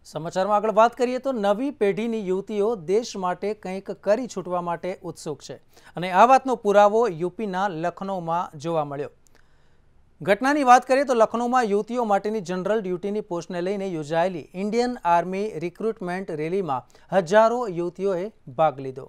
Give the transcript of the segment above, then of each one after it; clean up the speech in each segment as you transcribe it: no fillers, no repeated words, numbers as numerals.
સમાચારમાં આગળ વાત કરીએ તો નવી પેઢીની યુવતીઓ દેશ માટે કંઈક કરી છૂટવા માટે ઉત્સુક છે અને આ વાતનો પુરાવો यूपीના લખનૌમાં જોવા મળ્યો। ઘટનાની વાત કરીએ તો લખનૌમાં યુવતીઓ માટેની જનરલ ડ્યુટીની પોસ્ટને લઈને યોજાયેલી ઇન્ડિયન આર્મી રિક્રુટમેન્ટ રેલીમાં હજારો યુવતીઓએ ભાગ લીધો।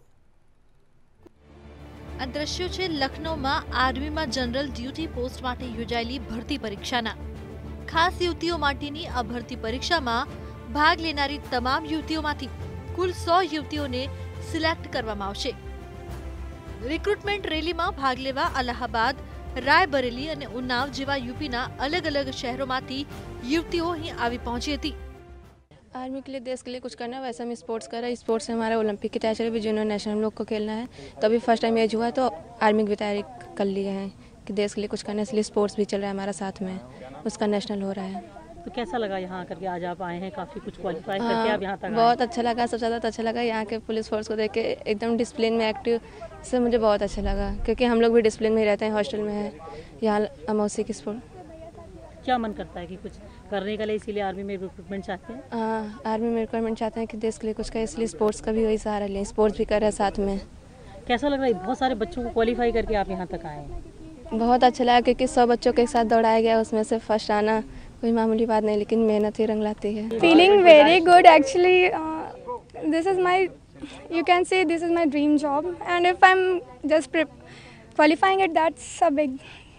આ દ્રશ્યો છે લખનૌમાં આર્મીમાં જનરલ ડ્યુટી પોસ્ટ માટે યોજાયેલી ભરતી પરીક્ષાના। ખાસ યુવતીઓ માટેની આ ભરતી પરીક્ષામાં भाग लेनारी तमाम युवतीओमांथी कुल 100 युवतीओने सिलेक्ट करवामां आवशे। रिक्रुटमेंट रेली में भाग लेवा अलाहाबाद, रायबरेली और उन्नाव जेवा यूपीना अलग अलग शहरोमांथी युवतीओ अहीं आवी पहुंची हती। आर्मी के लिए, देश के लिए कुछ करना है। वैसे हम स्पोर्ट्स कर रहे हैं। स्पोर्ट्स से हमारा ओलंपिक की तैयारी भी जूनियर नेशनल हम लोग को खेलना है, तो अभी फर्स्ट टाइम एज हुआ है तो आर्मी की तैयारी कर ली है कि देश के लिए कुछ करना है, इसलिए स्पोर्ट्स भी चल रहा है हमारा साथ में, उसका नेशनल हो रहा है। तो कैसा लगा यहाँ आकर के? आज आप आए हैं, काफ़ी कुछ क्वालिफाई करके आप यहाँ तक बहुत अच्छा लगा। सबसे ज़्यादा अच्छा लगा यहाँ के पुलिस फोर्स को देख के, एकदम डिसिप्लिन में एक्टिव से मुझे बहुत अच्छा लगा, क्योंकि हम लोग भी डिसिप्लिन में ही रहते हैं, हॉस्टल में है यहाँ अमौसी की स्पोर्ट। क्या मन करता है कि कुछ करने के लिए, इसीलिए आर्मी में रिक्रूटमेंट चाहते हैं? हाँ, आर्मी में रिक्वायरमेंट चाहते हैं कि देश के लिए कुछ करें, इसलिए स्पोर्ट्स का भी वही सहारा लें। स्पोर्ट्स भी कर रहे हैं साथ में। कैसा लग रहा है? बहुत सारे बच्चों को क्वालिफाई करके आप यहाँ तक आए हैं। बहुत अच्छा लगा, क्योंकि 100 बच्चों के साथ दौड़ाया गया, उसमें से फर्स्ट आना कोई मामूली बात नहीं, लेकिन मेहनत ही रंग लाती है। Feeling very good actually. This is my, you can say this is my dream job, and if I'm just qualifying it, that's a big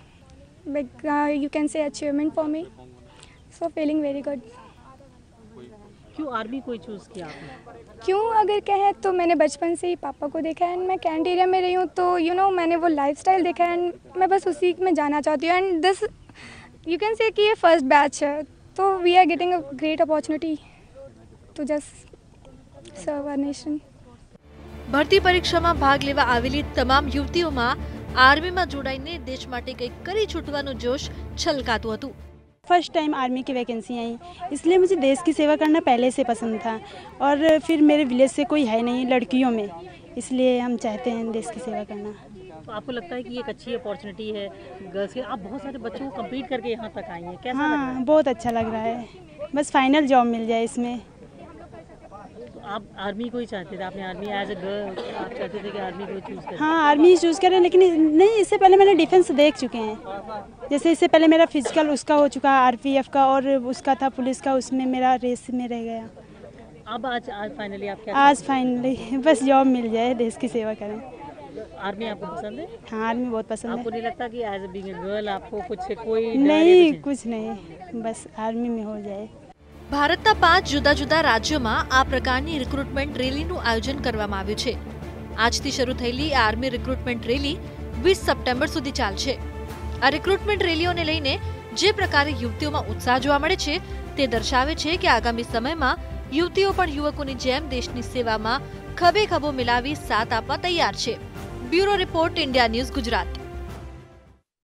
you can say achievement for me. So feeling very good. क्यों army को choose किया आपने? क्यों अगर कहें तो मैंने बचपन से ही पापा को देखा है, एंड मैं कैंट एरिया में रही हूँ, तो मैंने वो लाइफस्टाइल देखा है, एंड मैं बस उसी में जाना चाहती हूँ। And this you can say कि ये फर्स्ट बैच है, तो we are getting a great opportunity to just serve our nation. भर्ती परीक्षा में भाग लेवा आवेली तमाम युवतीओ में आर्मी में जोड़ाईने देश माटे कंईक करी छूटवानुं जोश छलकातुं हतुं। फर्स्ट टाइम आर्मी की वैकेंसी आई, इसलिए मुझे देश की सेवा करना पहले से पसंद था, और फिर मेरे विलेज से कोई है नहीं लड़कियों में, इसलिए हम चाहते हैं देश की सेवा करना। तो आपको लगता है कि ये एक अच्छी अपॉर्चुनिटी है गर्ल्स के? आप बहुत सारे बच्चों को कम्पीट करके यहाँ तक आई हैं, कैसा लग रहा है? बहुत अच्छा लग रहा है, बस फाइनल जॉब मिल जाए इसमें। तो आप आर्मी को ही चाहते थे? आपने आर्मी एज ए गर्ल आप चाहते थे कि आर्मी को चूज़ करें? हाँ, आर्मी चूज़ करें, लेकिन नहीं, इससे पहले मैंने डिफेंस देख चुके हैं। जैसे इससे पहले मेरा फिजिकल उसका हो चुका है, आरपीएफ का, और उसका था पुलिस का, उसमें मेरा रेस में रह गया। अब आज फाइनली आप क्या? आज फाइनली बस जॉब मिल जाए, देश की सेवा करें। आर्मी आपको पसंद है? हाँ, आर्मी बहुत पसंद है। आपको नहीं लगता कि as a being a girl आपको कोई नहीं, कुछ नहीं, बस आर्मी में हो जाए। भारतना 5 जुदा जुदा राज्यों आ प्रकारनी रिक्रुटमेंट रेलीનું આયોજન કરવામાં આવ્યું છે। આજથી શરૂ થયેલી આર્મી રિક્રુટમેન્ટ રેલી 20 સપ્ટેમ્બર સુધી ચાલશે। આ રિક્રુટમેન્ટ રેલીઓને લઈને જે પ્રકારે યુવતીઓમાં ઉત્સાહ જોવા મળે છે, તે દર્શાવે છે કે આગામી સમયમાં યુવતીઓ પણ યુવકોની જેમ દેશની સેવામાં ખભે ખભો મિલાવી સાથ આપવા તૈયાર છે। Bureau report, India news, Gujarat.